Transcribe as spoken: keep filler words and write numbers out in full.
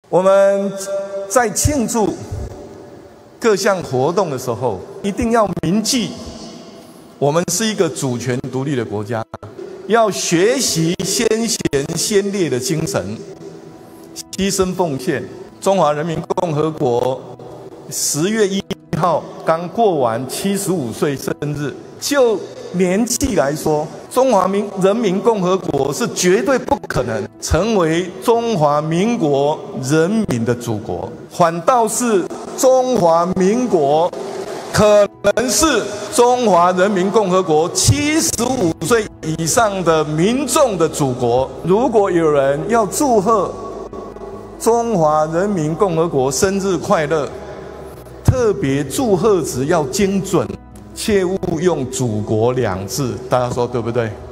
我们在庆祝各项活动的时候，一定要铭记，我们是一个主权独立的国家，要学习先贤先烈的精神，牺牲奉献。中华人民共和国十月一号刚过完七十五岁生日，就年纪来说，中华民人民共和国是绝对不可能成为中华民国人民的祖国，反倒是中华民国可能是中华人民共和国七十五岁以上的民众的祖国。如果有人要祝贺中华人民共和国生日快乐，特别祝贺词要精准，切勿用祖国两字，大家说对不对？